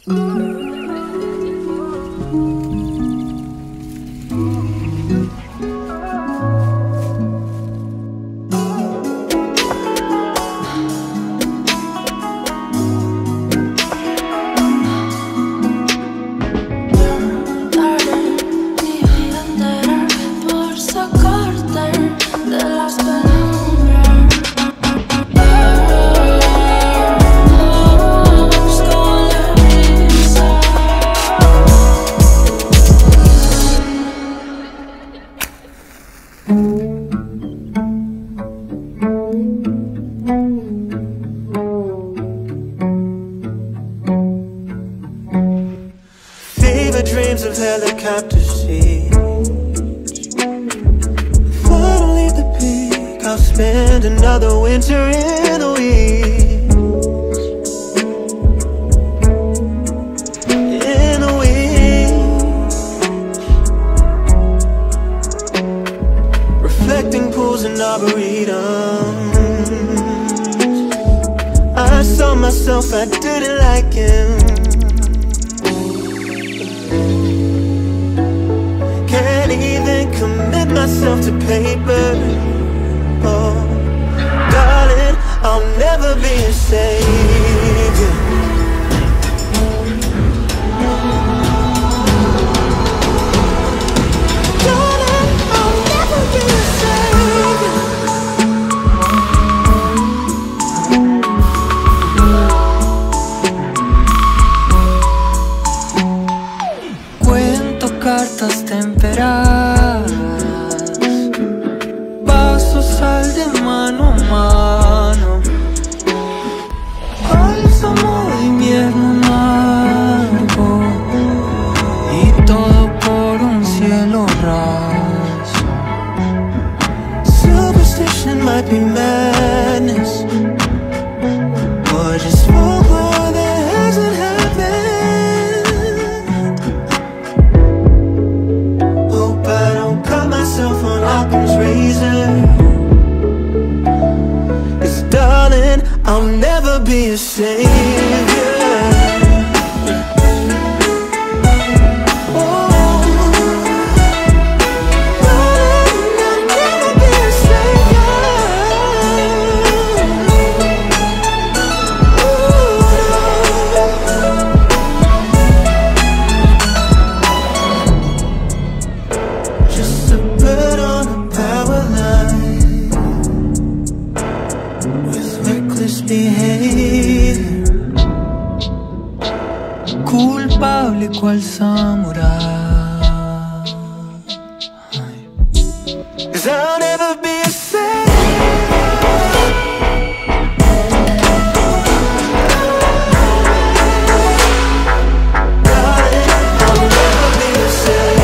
Dreams of helicopter seats. If I don't leave the peak, I'll spend another winter in the weeds. In the weeds. Reflecting pools and arboretums. I saw myself, I didn't like him. Can't even commit myself to paper. Oh, darling, I'll never be a savior. Darling, I'll never be a savior. Cuento cartas temperadas, paso sal de mano a mano, bálsamo de invierno amargo, y todo por un cielo raso. Superstition might be madness, but just folklore that hasn't happened. On Occam's razor, 'cause darling, I'll never be a savior. Culpable cual samurái. 'Cause I'll never be a saint. Darling, I'll never be a saint.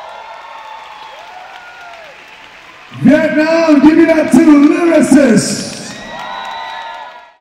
Vietnam, give it up to the lyricists.